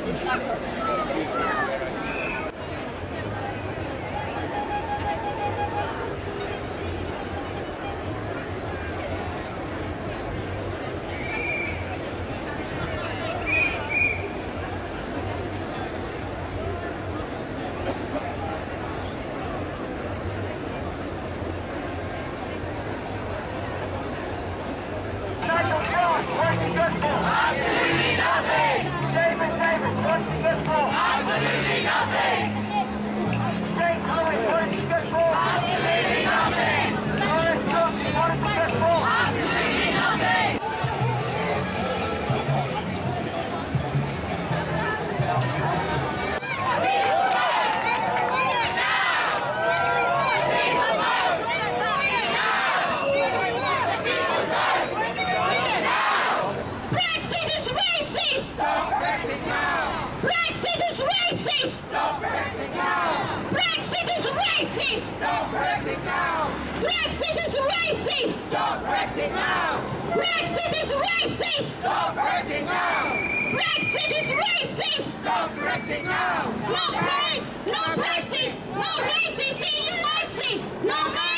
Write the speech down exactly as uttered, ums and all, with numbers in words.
Absolutely nothing! David Davis, what's he good for? Absolutely nothing! James Lewis, what is he good for? Absolutely nothing! Boris Johnson, what is he good for? Absolutely nothing! Brexit is racist! Stop Brexit now! Brexit is racist! Stop Brexit now! Brexit is racist! Stop Brexit now! Brexit is racist! Stop Brexit now! Brexit is racist! Stop Brexit now! Brexit is racist! Stop Brexit now! No pay! No Brexit! No racist E U exit! No